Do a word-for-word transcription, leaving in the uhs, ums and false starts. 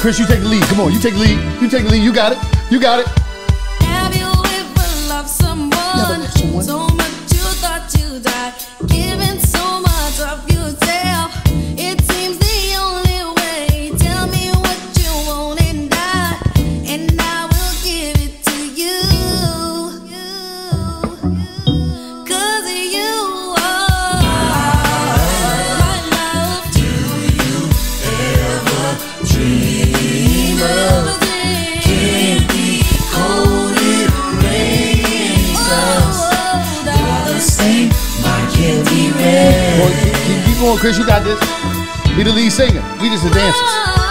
Chris, you take the lead. Come on, you take the lead. You take the lead. You got it. You got it. Have you ever loved someone, Never someone. so much you thought you died, giving so much of yourself? It seems the only way. Tell me what you want and I, and I will give it to you. Cause you are my love. Do you ever dream of candy coated raisins? You're the same, my candy red. Boy, keep, keep, keep going, Chris. You got this. Be the lead singer. We just the dancers.